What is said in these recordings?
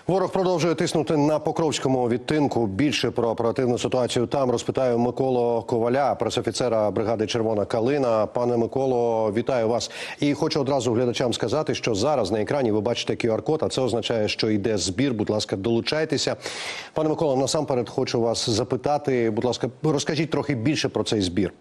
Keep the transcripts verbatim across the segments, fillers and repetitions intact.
Ворог продовжує тиснути на Покровському відтинку. Більше про оперативну ситуацію там розпитаю Миколу Коваля, пресофіцера бригади «Червона калина». Пане Миколо, вітаю вас. І хочу одразу глядачам сказати, що зараз на екрані ви бачите кю ар код, а це означає, що йде збір. Будь ласка, долучайтеся. Пане Миколо, насамперед хочу вас запитати, будь ласка, розкажіть трохи більше про цей збір.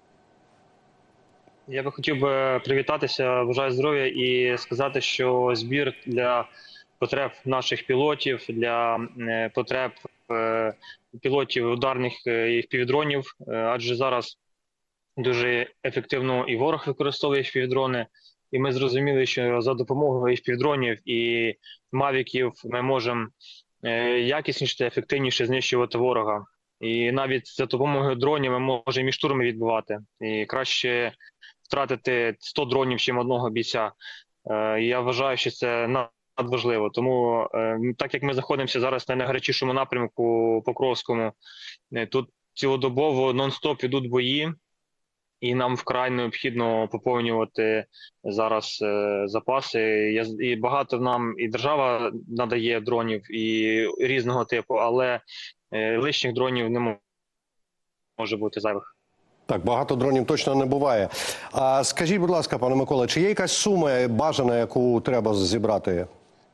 Я би хотів би привітатися, бажаю здоров'я і сказати, що збір для потреб наших пілотів, для потреб пілотів ударних і впівдронів, адже зараз дуже ефективно і ворог використовує впівдрони, і ми зрозуміли, що за допомогою впівдронів і мавіків ми можемо якісніше та ефективніше знищувати ворога. І навіть за допомогою дронів ми можемо і штурми відбивати. І краще втратити сто дронів, чим одного бійця. Я вважаю, що це надважливо. Тому, так як ми знаходимося зараз на найгарячішому напрямку Покровському, тут цілодобово нон-стоп ідуть бої, і нам вкрай необхідно поповнювати зараз запаси. І багато нам і держава надає дронів і різного типу, але лишніх дронів не може бути зайвих. Так, багато дронів точно не буває. А скажіть, будь ласка, пане Микола, чи є якась сума бажана, яку треба зібрати?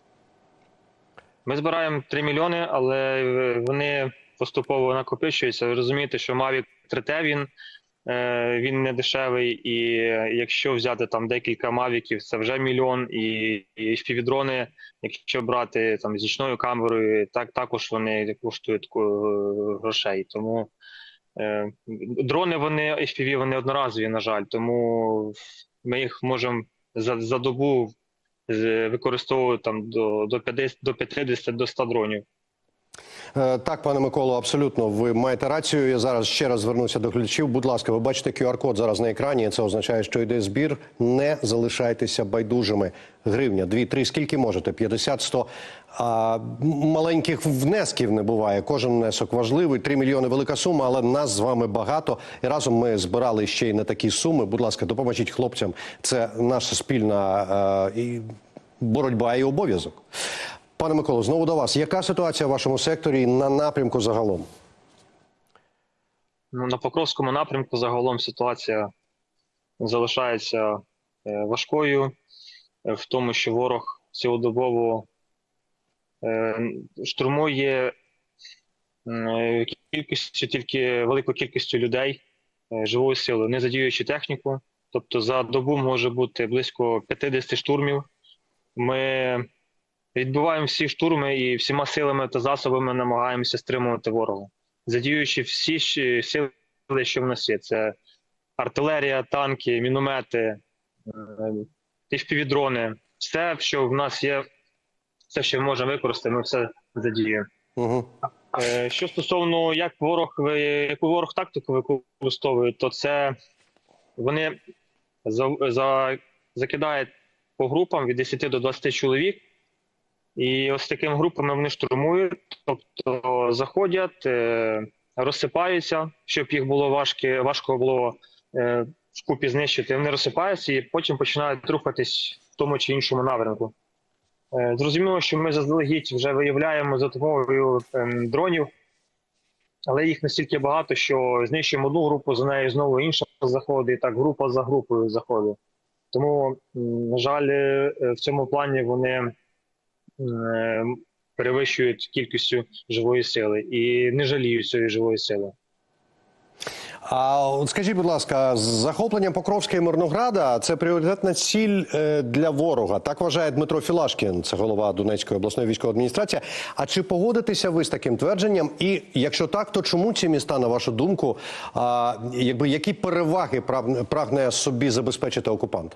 Ми збираємо три мільйони, але вони поступово накопичуються. Ви розумієте, що Mavic три T, він, він не дешевий, і якщо взяти там декілька мавіків, це вже мільйон, і, і впівдрони, якщо брати там з нічною камерою, так також вони коштують грошей. Тому е, дрони, вони еф пі ві, вони одноразові, на жаль, тому ми їх можемо за, за добу використовувати там до, до п'ятдесят до ста дронів. Так, пане Миколо, абсолютно, ви маєте рацію. Я зараз ще раз звернуся до глядачів. Будь ласка, ви бачите кю ар код зараз на екрані, це означає, що йде збір. Не залишайтеся байдужими. Гривня, дві, три, скільки можете? п'ятдесят, сто. А маленьких внесків не буває. Кожен внесок важливий. три мільйони – велика сума, але нас з вами багато. І разом ми збирали ще й на такі суми. Будь ласка, допоможіть хлопцям. Це наша спільна е, і боротьба і обов'язок. Пане Миколо, знову до вас. Яка ситуація в вашому секторі на напрямку загалом? Ну, на Покровському напрямку загалом ситуація залишається важкою, в тому, що ворог цілодобово штурмує кількістю, тільки великою кількістю людей, живою силою, не задіюючи техніку. Тобто за добу може бути близько п'ятдесят штурмів. Ми відбиваємо всі штурми і всіма силами та засобами намагаємося стримувати ворога, задіюючи всі сили, що в нас є. Це артилерія, танки, міномети, еф пі ві-дрони. Все, що в нас є, все, що ми можемо використати, ми все задіюємо. Угу. Що стосовно, як ворог, яку ворог тактику використовує, то це вони за, за, закидають по групам від десяти до двадцяти чоловік. І ось такими групами вони штурмують, тобто заходять, розсипаються, щоб їх було важко, важко було вкупі знищити. Вони розсипаються і потім починають рухатись в тому чи іншому напрямку. Зрозуміло, що ми заздалегідь вже виявляємо за допомогою дронів, але їх настільки багато, що знищуємо одну групу, за нею знову інша заходить, і так група за групою заходить. Тому, на жаль, в цьому плані вони перевищують кількістю живої сили і не жаліють цієї живої сили. А от скажіть, будь ласка, захоплення Покровська і Мирнограда – це пріоритетна ціль для ворога. Так вважає Дмитро Філашкін, це голова Донецької обласної військової адміністрації. А чи погодитеся ви з таким твердженням? І якщо так, то чому ці міста, на вашу думку, а, якби, які переваги прагне собі забезпечити окупант?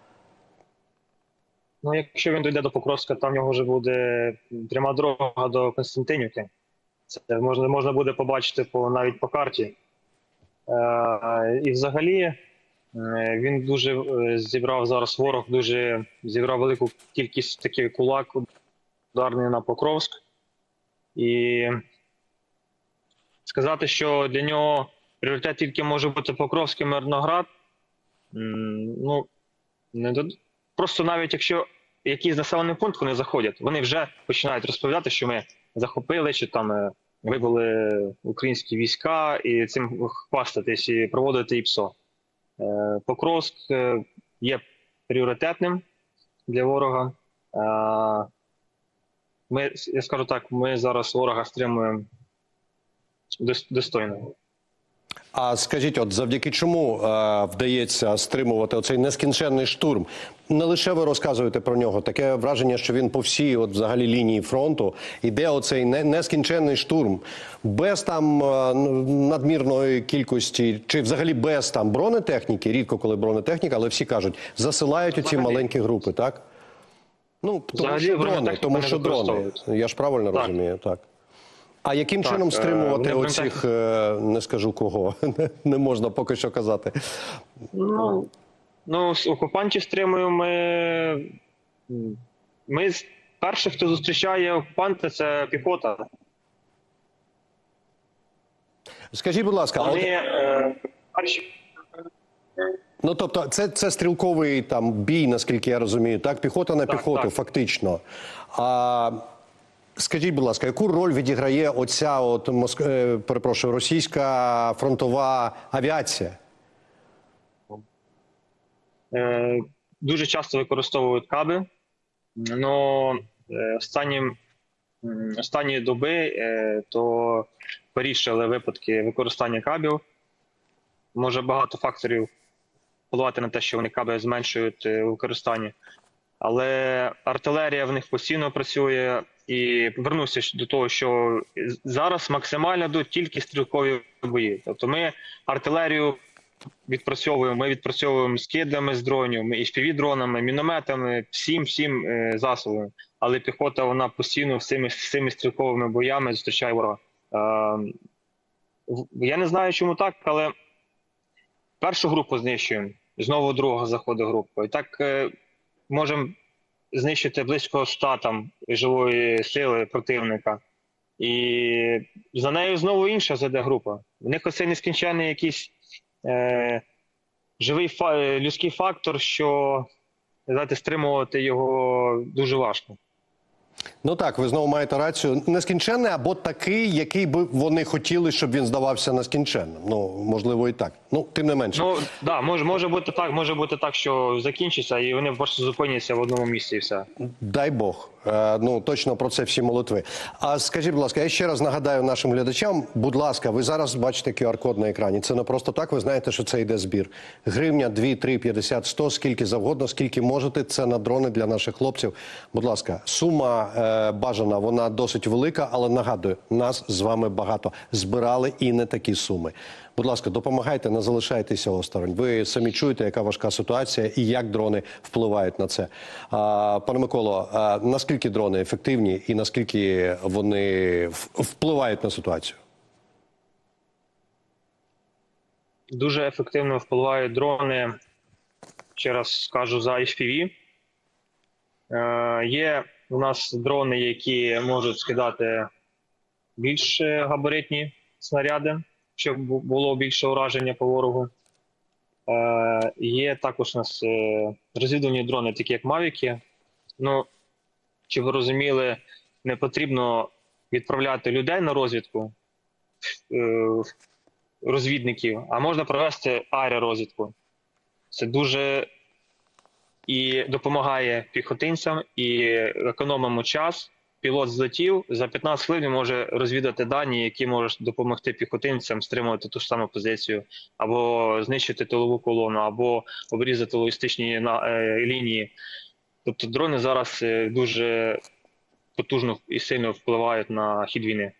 Ну, якщо він дійде до Покровська, там в нього вже буде пряма дорога до Константинівки. Це можна, можна буде побачити по, навіть по карті. Е, і взагалі е, він дуже зібрав зараз ворог, дуже зібрав велику кількість таких кулак ударний на Покровськ. І сказати, що для нього пріоритет тільки може бути Покровськ і Мирноград, ну, не до... Просто навіть якщо якийсь населений пункт вони заходять, вони вже починають розповідати, що ми захопили, чи там е, вибили українські війська, і цим хвастатись, і проводити ІПСО. Е, Покровськ е, є пріоритетним для ворога. Е, Ми, я скажу так, ми зараз ворога стримуємо дос- достойно. А скажіть, от завдяки чому е, вдається стримувати оцей нескінченний штурм? Не лише ви розказуєте про нього, таке враження, що він по всій от, взагалі лінії фронту іде оцей не, нескінченний штурм. Без там е, надмірної кількості, чи взагалі без там бронетехніки, рідко коли бронетехніка, але всі кажуть, засилають оці Взагалі. маленькі групи, так? Ну, тому Взагалі що дрони, бронетехніку тому не що дрони. використовують. Я ж правильно Так. розумію, так. А яким Так, чином е, стримувати вони оцих, е, не скажу кого, не можна поки що казати. Ну, ну з окупантів стримуємо ми. Ми з перших, хто зустрічає окупанта, це піхота. Скажіть, будь ласка, а Вони от, е, перші. ну тобто це, це стрілковий там бій, наскільки я розумію, так? Піхота на Так, піхоту, так. фактично. А скажіть, будь ласка, яку роль відіграє оця от моск... е, перепрошую, російська фронтова авіація? Е, дуже часто використовують каби. Но е, останнім, м, останні доби е, то порішили випадки використання кабів. Може багато факторів впливати на те, що вони каби зменшують е, у використанні. Але артилерія в них постійно працює. І повернуся до того, що зараз максимально йдуть тільки стрілкові бої. Тобто ми артилерію відпрацьовуємо, ми відпрацьовуємо скидами з дронів, ми і еф пі ві-дронами, мінометами, всім всім е, засобами. Але піхота, вона постійно всіми, всіми стрілковими боями зустрічає ворога. Е, я не знаю, чому так, але першу групу знищуємо, знову друга заходить група. І так е, можемо знищити близько ста там живої сили противника. І за нею знову інша зайде група. В них оцей нескінченний якийсь е, живий фа людський фактор, що, знаєте, стримувати його дуже важко. Ну так, ви знову маєте рацію. Нескінченний або такий, який би вони хотіли, щоб він здавався нескінченним. Ну, можливо, і так. Ну, тим не менше. Ну, да, може, може бути так, може бути так, що закінчиться, і вони просто зупиняться в одному місці і все. Дай Бог. Е, ну, точно про це всі молитви. А скажіть, будь ласка, я ще раз нагадаю нашим глядачам, будь ласка, ви зараз бачите ку ар код на екрані. Це не просто так, ви знаєте, що це йде збір. Гривня, дві, три, п'ятдесят, сто, скільки завгодно, скільки можете, це на дрони для наших хлопців. Будь ласка, сума е, бажана, вона досить велика, але нагадую, нас з вами багато. Збирали і не такі суми. Будь ласка, допомагайте, не залишайтеся осторонь. Ви самі чуєте, яка важка ситуація і як дрони впливають на це. А, пане Миколо, а наскільки дрони ефективні і наскільки вони впливають на ситуацію? Дуже ефективно впливають дрони, ще раз скажу, за еф пі ві. Е, є у нас дрони, які можуть скидати більш габаритні снаряди, щоб було більше ураження по ворогу. Е, є також у нас е, розвідувальні дрони, такі як мавіки. Ну, щоб ви розуміли, не потрібно відправляти людей на розвідку, е, розвідників, а можна провести аеророзвідку. Це дуже і допомагає піхотинцям, і економимо час. Пілот злетів, за п'ятнадцять хвилин може розвідати дані, які можуть допомогти піхотинцям стримувати ту ж саму позицію, або знищити тилову колону, або обрізати логістичні лінії. Тобто дрони зараз дуже потужно і сильно впливають на хід війни.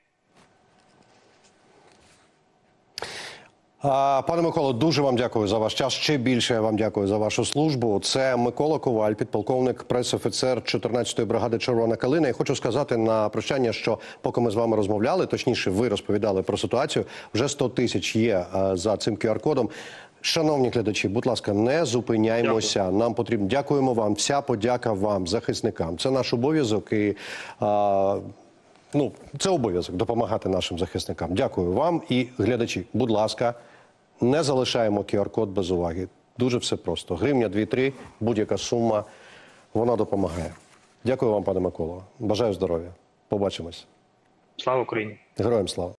Пане Миколо, дуже вам дякую за ваш час. Ще більше я вам дякую за вашу службу. Це Микола Коваль, підполковник, прес-офіцер чотирнадцятої бригади «Червона калина». І хочу сказати на прощання, що поки ми з вами розмовляли, точніше ви розповідали про ситуацію, вже сто тисяч є за цим ку ар кодом. Шановні глядачі, будь ласка, не зупиняймося. Дякую. Нам потрібно. Дякуємо вам. Вся подяка вам, захисникам. Це наш обов'язок і а, ну, це обов'язок допомагати нашим захисникам. Дякую вам і глядачі. Будь ласка, не залишаємо ку ар код без уваги. Дуже все просто. Гривня, дві-три, будь-яка сума. вона допомагає. Дякую вам, пане Миколо. Бажаю здоров'я. Побачимось. Слава Україні! Героям слава.